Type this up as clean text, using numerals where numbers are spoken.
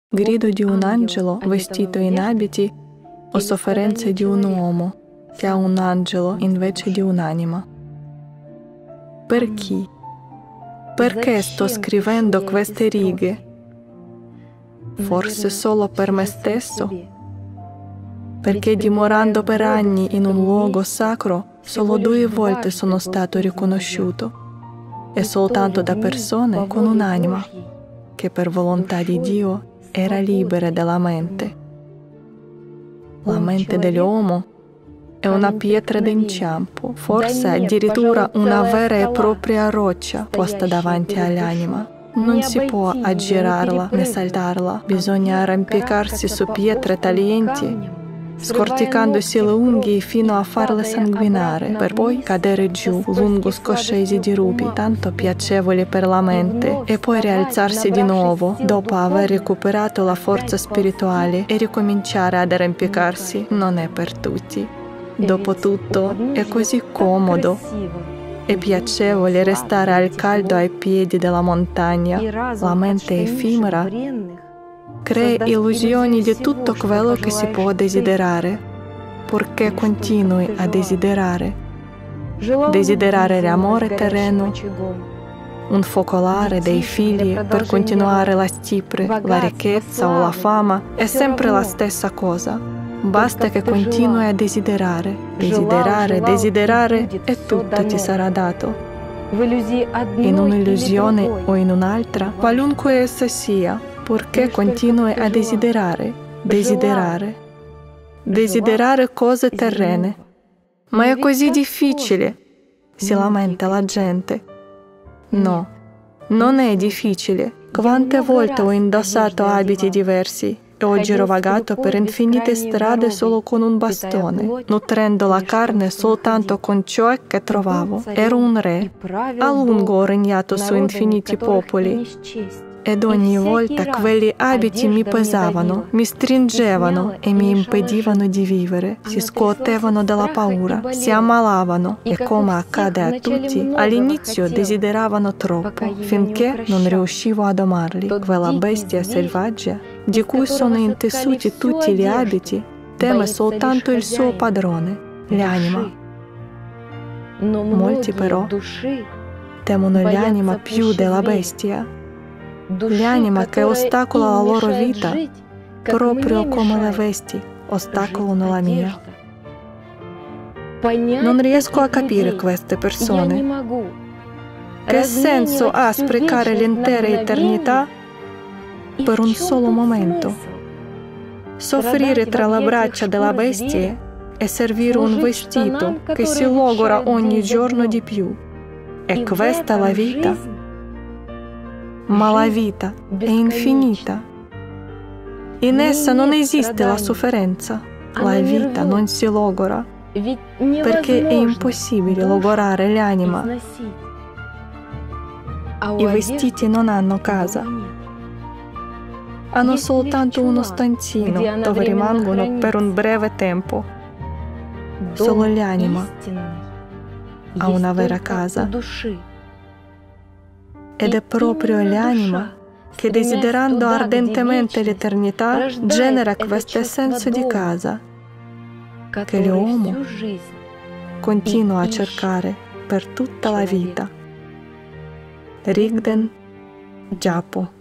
grido di un angelo vestito in abiti o sofferenze di un uomo che ha un angelo invece di un'anima. Per chi? Perché sto scrivendo queste righe? Forse solo per me stesso? Perché dimorando per anni in un luogo sacro, solo 2 volte sono stato riconosciuto, e soltanto da persone con un'anima, che per volontà di Dio era libera della mente. La mente dell'uomo è una pietra d'inciampo, forse addirittura una vera e propria roccia posta davanti all'anima. Non si può aggirarla né saltarla, bisogna arrampicarsi su pietre taglienti, scorticandosi le unghie fino a farle sanguinare, per poi cadere giù lungo scoscesi dirupi, tanto piacevoli per la mente, e poi rialzarsi di nuovo, dopo aver recuperato la forza spirituale, e ricominciare ad arrampicarsi. Non è per tutti. Dopotutto, è così comodo e piacevole restare al caldo ai piedi della montagna. La mente effimera crea illusioni di tutto quello che si può desiderare, purché continui a desiderare. Desiderare l'amore terreno, un focolare dei figli per continuare la stipre, la ricchezza o la fama, è sempre la stessa cosa. Basta che continui a desiderare, desiderare, desiderare e tutto ti sarà dato. In un'illusione o in un'altra, qualunque essa sia, purché continui a desiderare, desiderare, desiderare cose terrene. Ma è così difficile, si lamenta la gente. No, non è difficile. Quante volte ho indossato abiti diversi e ho girovagato per infinite strade solo con un bastone, nutrendo la carne soltanto con ciò che trovavo. Ero un re, a lungo ho regnato su infiniti popoli, ed ogni volta quegli abiti mi pesavano, mi stringevano e mi impedivano di vivere, si scuotevano dalla paura, si ammalavano e, come accade a tutti, all'inizio desideravano troppo, finché non riuscivo a domarli. Quella bestia selvaggia, di cui sono intessuti tutti gli abiti, teme soltanto il suo padrone, l'anima. Molti però temono l'anima più della bestia, l'anima che ostacola la loro vita, proprio come le vesti ostacolano la mia. Non riesco a capire queste persone. Che senso ha sprecare l'intera eternità per un solo momento? Soffrire tra le braccia della bestia e servire un vestito che si logora ogni giorno di più. È questa la vita? Ma la vita è infinita. In essa non esiste la sofferenza. La vita non si logora, perché è impossibile logorare l'anima. I vestiti non hanno casa. Hanno soltanto uno stanzino dove rimangono per un breve tempo. Solo l'anima ha una vera casa. Ed è proprio l'anima che, desiderando ardentemente l'eternità, genera questo senso di casa che l'uomo continua a cercare per tutta la vita. Rigden Japo.